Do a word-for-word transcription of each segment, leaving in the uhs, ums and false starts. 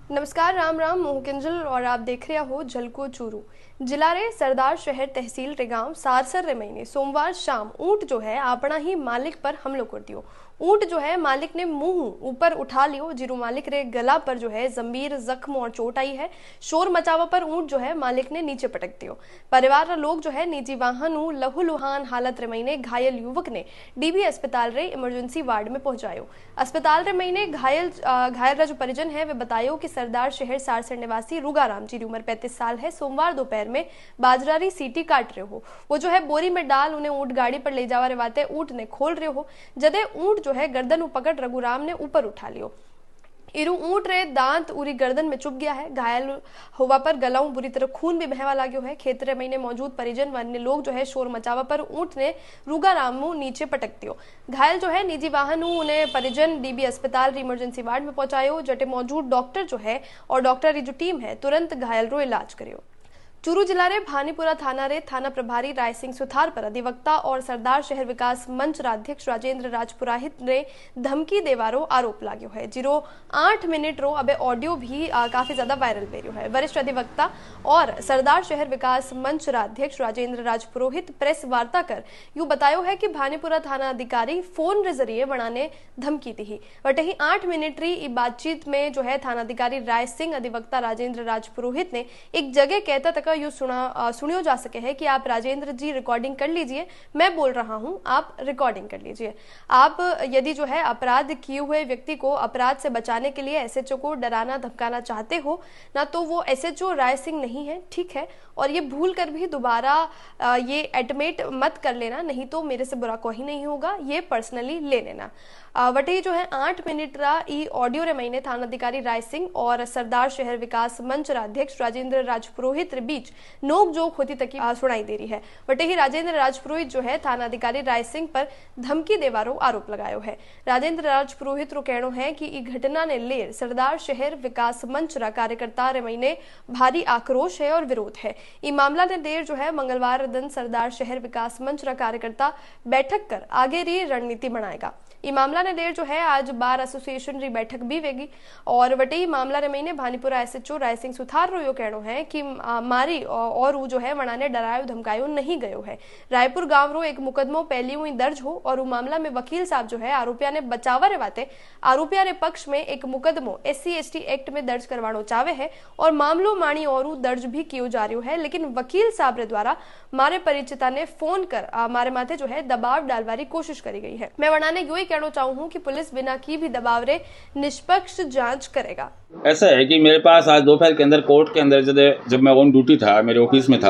नमस्कार, राम राम मोहकिंजल और आप देख रहे हो झलको चूरू। जिला रे सरदार शहर तहसील रे गांव सारसर रे महीने सोमवार शाम ऊंट जो है अपना ही मालिक पर हमलो कर दियो। ऊंट जो है मालिक ने मुंह ऊपर उठा लियो, जिरो मालिक रे गला पर जो है गंभीर जख्म और चोट आई है। शोर मचावा पर ऊंट जो है मालिक ने नीचे पटक दियो। परिवार रा लोग जो है निजी वाहन लहू लुहान हालत रे महीने घायल युवक ने डीबी अस्पताल रे इमरजेंसी वार्ड में पहुंचायो। अस्पताल रे महीने घायल घायल रा जो परिजन है वे बतायो कि सरदार शहर सारसर निवासी रुगाराम जी की उम्र पैंतीस साल है। सोमवार दोपहर में बाजरारी सीटी काट रहे हो, वो जो है बोरी में डाल उन्हें ऊंट गाड़ी पर ले जावा रे वाते ऊंट ने खोल रहे हो। जदे ऊंट जो है गर्दन पकड़ रघुराम ने ऊपर उठा लियो। इरु ऊंट रे दांत उरी गर्दन में चुभ गया है। घायल हुआ पर गलाऊ बुरी तरह खून भी बहवा लाग्यो है। खेतरे महीने मौजूद परिजन व अन्य लोग जो है शोर मचावा पर ऊंट ने रुगाराम नीचे पटक दियो। घायल जो है निजी वाहन उन्हें परिजन डीबी अस्पताल इमरजेंसी वार्ड में पहुंचायो। जटे मौजूद डॉक्टर जो है और डॉक्टर की जो टीम है तुरंत घायल रो इलाज करियो। चूरू जिला रे भानीपुरा थाना रे थाना प्रभारी राय सिंह सुथार पर अधिवक्ता और सरदार शहर विकास मंच राध्यक्ष राजेंद्र राजपुरोहित ने धमकी देवारो आरोप लाग्यो है। जीरो आठ मिनट रो अबे ऑडियो भी आ, काफी ज्यादा वायरल पेरियो है। वरिष्ठ अधिवक्ता और सरदार शहर विकास मंच राध्यक्ष राजेंद्र राजपुरोहित प्रेस वार्ता कर यू बतायो है कि भानीपुरा थाना अधिकारी फोन रे जरिए बनाने धमकी दी। बट ही आठ मिनट री बातचीत में जो है थाना अधिकारी राय सिंह अधिवक्ता राजेंद्र राजपुरोहित ने एक जगह कहता तक यू सुना सुनियो जा सके है कि आप राजेंद्र जी रिकॉर्डिंग कर लीजिए, मैं बोल रहा हूं, आप रिकॉर्डिंग कर लीजिए। आप यदि जो है अपराध किए हुए व्यक्ति को अपराध से बचाने के लिए एसएचओ को डराना धमकाना चाहते हो ना, तो वो एसएचओ राय सिंह नहीं है, ठीक है। और ये भूल कर भी दोबारा ये एडमिट मत कर लेना, नहीं तो मेरे से बुरा कोई नहीं होगा, ये पर्सनली ले लेना। वटे जो है आठ मिनट रा ई ऑडियो रे महीने थाना अधिकारी राय सिंह और सरदार शहर विकास मंच राध्यक्ष राजेंद्र राजपुरोहित रे बीच नोक जोक होती तक सुनाई दे रही है। वटे ही राजेंद्र राजपुरोहित जो है थाना अधिकारी राय सिंह पर धमकी देवारो आरोप लगायो है। राजेंद्र राजपुरोहित रो कहनो है कि ई घटना ने लेर सरदार शहर विकास मंच रा कार्यकर्ता रे महीने भारी आक्रोश है और विरोध है। ई मामला ने देर जो है मंगलवार दिन सरदार शहर विकास मंच रा कार्यकर्ता बैठक कर आगे री रणनीति बनाएगा। ई मामला ने देर जो है आज बार एसोसिएशन री बैठक भी वेगी और वटे ही मामला रे महीने भानीपुरा एसएचओ राय सिंह सुथार रो यो कहनो है कि आ, मारी और वो जो है वनाने डरायो धमकायो नहीं गयो है। रायपुर गांव रो एक मुकदमो पहली हुई दर्ज हो और वो मामला में वकील साहब जो है आरोपिया ने बचावा रे वाते आरोपिया रे पक्ष में एक मुकदमो S C S T act में दर्ज करवानो चाहे है और मामलो माणी और दर्ज भी कियो जा रही है। लेकिन वकील साहब रे द्वारा मारे परिचिता ने फोन कर मारे माथे जो है दबाव डालवारी कोशिश करी गई है। मैं वनाने यो ही कहना चाहूँ हूँ कि पुलिस बिना की भी दबाव रे निष्पक्ष जांच करेगा। ऐसा है कि मेरे पास आज दोपहर के अंदर कोर्ट के अंदर जब जब मैं ऑन ड्यूटी था, मेरे ऑफिस में था,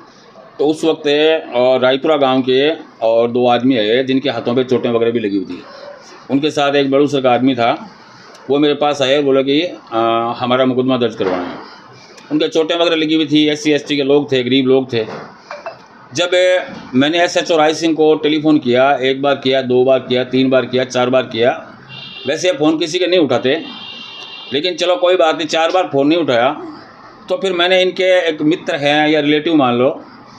तो उस वक्त और रायपुरा गांव के और दो आदमी आए जिनके हाथों पे चोटें वगैरह भी लगी हुई थी। उनके साथ एक बड़ू सर का आदमी था, वो मेरे पास आए, बोला कि आ, हमारा मुकदमा दर्ज करवाना है। उनके चोटें वगैरह लगी हुई थी, एस सी एस टी के लोग थे, गरीब लोग थे। जब मैंने S H O Rai Singh को टेलीफोन किया, एक बार किया, दो बार किया, तीन बार किया, चार बार किया, वैसे फ़ोन किसी के नहीं उठाते, लेकिन चलो कोई बात नहीं, चार बार फ़ोन नहीं उठाया तो फिर मैंने इनके एक मित्र हैं या रिलेटिव मान लो,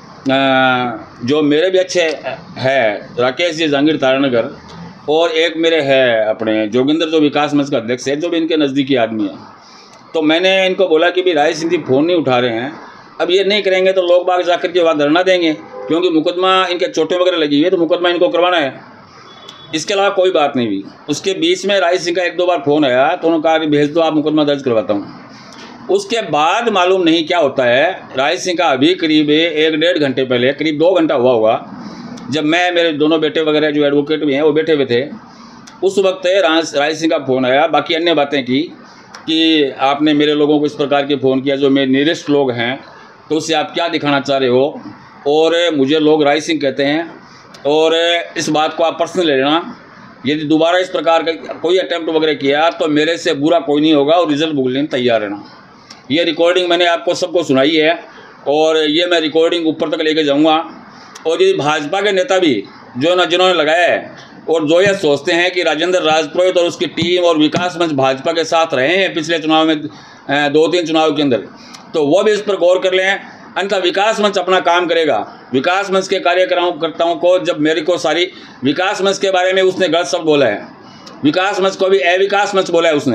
जो मेरे भी अच्छे हैं, राकेश जी जहांगीर तारानगर, और एक मेरे है अपने जोगिंदर जो विकास मंच का अध्यक्ष है, जो भी इनके नज़दीकी आदमी है। तो मैंने इनको बोला कि भाई राय सिंह जी फ़ोन नहीं उठा रहे हैं, अब ये नहीं करेंगे तो लोग बाग जाकर के वहाँ धरना देंगे, क्योंकि मुकदमा इनके चोटें वगैरह लगी हुई है, तो मुकदमा इनको करवाना है। इसके अलावा कोई बात नहीं हुई। उसके बीच में राय सिंह का एक दो बार फ़ोन आया तो उन्होंने कहा कि भेज दो, आप मुकदमा दर्ज करवाता हूँ। उसके बाद मालूम नहीं क्या होता है, राय सिंह का अभी करीब एक डेढ़ घंटे पहले, करीब दो घंटा हुआ होगा, जब मैं मेरे दोनों बेटे वगैरह जो एडवोकेट भी हैं वो बैठे हुए थे, उस वक्त राय सिंह का फ़ोन आया। बाकी अन्य बातें की कि आपने मेरे लोगों को इस प्रकार के फ़ोन किया जो मेरे नियरेस्ट लोग हैं, तो उससे आप क्या दिखाना चाह रहे हो, और मुझे लोग राय सिंह कहते हैं, और इस बात को आप पर्सनल ले लेना। यदि दोबारा इस प्रकार का कोई अटैम्प्ट वगैरह किया तो मेरे से बुरा कोई नहीं होगा, और रिजल्ट भुगतने में तैयार रहना। ये रिकॉर्डिंग मैंने आपको सबको सुनाई है और ये मैं रिकॉर्डिंग ऊपर तक लेके जाऊंगा। और ये भाजपा के नेता भी जो ना जिन्होंने लगाया है और जो ये सोचते हैं कि राजेंद्र राजपुरोहित और उसकी टीम और विकास मंच भाजपा के साथ रहे हैं पिछले चुनाव में, दो तीन चुनाव के अंदर, तो वो भी इस पर गौर कर लें। अन्यथा विकास मंच अपना काम करेगा। विकास मंच के कार्यकर्ताओं को जब मेरे को सारी विकास मंच के बारे में उसने गलत शब्द बोला है, विकास मंच को भी अविकास मंच बोला है उसने,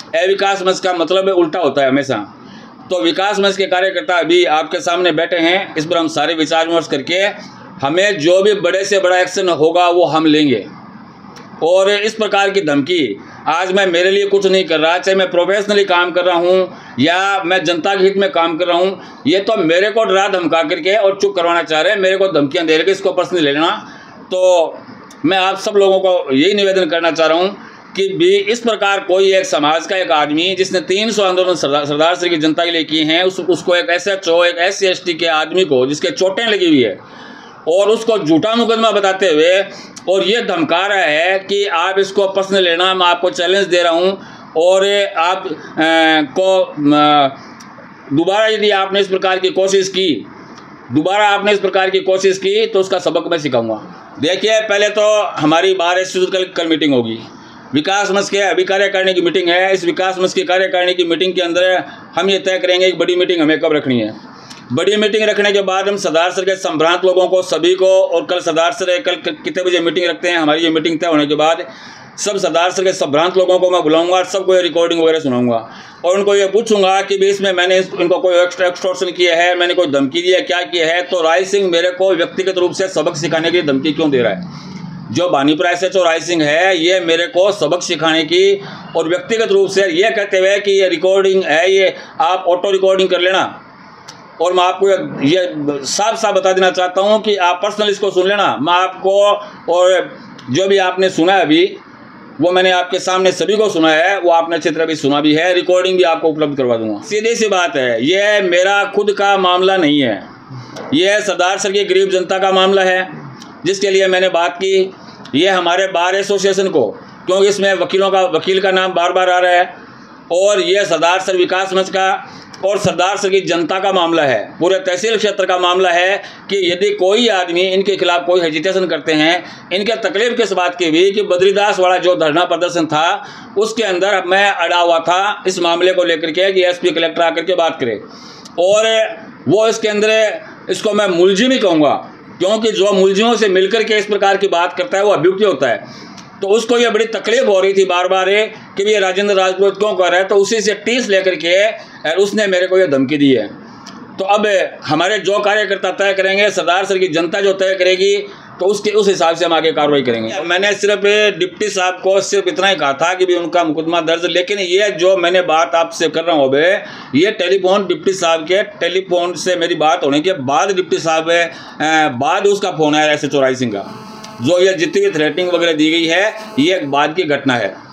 अविकास मंच का मतलब उल्टा होता है हमेशा। तो विकास मंच के कार्यकर्ता अभी आपके सामने बैठे हैं, इस पर हम सारे विचार विमर्श करके हमें जो भी बड़े से बड़ा एक्शन होगा वो हम लेंगे। और इस प्रकार की धमकी आज मैं मेरे लिए कुछ नहीं कर रहा, चाहे मैं प्रोफेशनली काम कर रहा हूँ या मैं जनता के हित में काम कर रहा हूँ, ये तो मेरे को डरा धमका करके और चुप करवाना चाह रहे हैं, मेरे को धमकियाँ दे रहे, इसको पर्सनली ले लेना। तो मैं आप सब लोगों को यही निवेदन करना चाह रहा हूँ कि भी इस प्रकार कोई एक समाज का एक आदमी जिसने तीन सौ आंदोलन सरदार सरदार सर की जनता के लिए किए हैं, उस उसको एक एस एच ओ एक एस सी एस टी के आदमी को जिसके चोटें लगी हुई है और उसको झूठा मुकदमा बताते हुए और ये धमका रहा है कि आप इसको पर्सनल लेना, मैं आपको चैलेंज दे रहा हूँ और आप आ, को दोबारा यदि आपने इस प्रकार की कोशिश की दोबारा आपने इस प्रकार की कोशिश की तो उसका सबक मैं सिखाऊंगा। देखिए, पहले तो हमारी बार कल कल मीटिंग होगी, विकास मंच के अभी कार्यकारिणी की मीटिंग है। इस विकास मंच की कार्यकारिणी की मीटिंग के अंदर हम ये तय करेंगे कि बड़ी मीटिंग हमें कब रखनी है। बड़ी मीटिंग रखने के बाद हम सरदार सर के संभ्रांत लोगों को सभी को, और कल सरदार सर कल कितने बजे मीटिंग रखते हैं, हमारी ये मीटिंग तय होने के बाद सब सरदार सर के संभ्रांत लोगों को मैं बुलाऊंगा और सबको ये रिकॉर्डिंग वगैरह सुनाऊंगा और उनको ये पूछूंगा कि भी इसमें मैंने इनको कोई एक्सटॉर्शन किया है, मैंने कोई धमकी दी है, क्या किया है। तो राय सिंह मेरे को व्यक्तिगत रूप से सबक सिखाने की धमकी क्यों दे रहा है? जो Banipura S H O Rai Singh है, ये मेरे को सबक सिखाने की और व्यक्तिगत रूप से ये कहते हुए कि ये रिकॉर्डिंग है, ये आप ऑटो रिकॉर्डिंग कर लेना। और मैं आपको ये साफ साफ बता देना चाहता हूँ कि आप पर्सनल इसको सुन लेना। मैं आपको, और जो भी आपने सुना है अभी वो मैंने आपके सामने सभी को सुना है, वो आपने अच्छी तरह भी सुना भी है, रिकॉर्डिंग भी आपको उपलब्ध करवा दूंगा। सीधी सी बात है, ये मेरा खुद का मामला नहीं है, ये सरदार सर की गरीब जनता का मामला है जिसके लिए मैंने बात की। ये हमारे बार एसोसिएशन को, क्योंकि इसमें वकीलों का वकील का नाम बार बार आ रहा है, और ये सरदार सर विकास मंच का और सरदार सर की जनता का मामला है, पूरे तहसील क्षेत्र का मामला है कि यदि कोई आदमी इनके खिलाफ कोई हेजिटेशन करते हैं, इनके तकलीफ किस बात की भी कि बद्रीदास वाला जो धरना प्रदर्शन था उसके अंदर मैं अड़ा हुआ था इस मामले को लेकर के कि एसपी कलेक्टर आकर के बात करे, और वो इसके अंदर इसको मैं मुलजिम ही कहूँगा, क्योंकि जो मुलजिमों से मिलकर के इस प्रकार की बात करता है वो अभियुक्त होता है। तो उसको ये बड़ी तकलीफ हो रही थी बार बार कि भी ये राजेंद्र राजपूत क्यों कर रहा है, तो उसी से टीस लेकर के उसने मेरे को ये धमकी दी है। तो अब हमारे जो कार्यकर्ता तय करेंगे, सरदार सर की जनता जो तय करेगी, तो उसके उस हिसाब से हम आगे कार्रवाई करेंगे। मैंने सिर्फ डिप्टी साहब को सिर्फ इतना ही कहा था कि भी उनका मुकदमा दर्ज, लेकिन ये जो मैंने बात आपसे कर रहा हूँ अबे, ये टेलीफोन डिप्टी साहब के टेलीफोन से मेरी बात होने के बाद डिप्टी साहब बाद उसका फ़ोन आया S H O Rai Singh का, जो ये जितनी भी थ्रेटनिंग वगैरह दी गई है ये एक बाद की घटना है।